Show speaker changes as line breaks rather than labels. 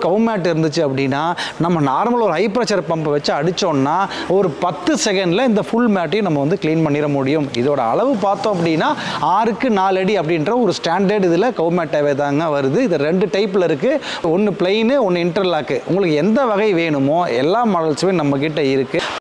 கவு mat இருந்துச்சு அப்படின்னா நம்ம நார்மல் ஒரு ஹை ப்ரெஷர் பம்பை வச்சு அடித்தோம்னா ஒரு 10 செகண்டில் இந்த ஃபுல் மேட்டையும் நம்ம வந்து க்ளீன் பண்ணிட முடியும். இதோட அளவு பார்த்தோம் அப்படின்னா 6க்கு 4 அடி அப்படின்ற ஒரு ஸ்டாண்டர்ட் இதில் கவு மேட்டாகவே தாங்க வருது. இது 2 டைப்பில் இருக்குது. ஒன்று பிளெயின், ஒன்று இன்டர்லாக்கு. உங்களுக்கு எந்த வகை வேணுமோ எல்லா மாடல்ஸுமே நம்மக்கிட்ட இருக்குது.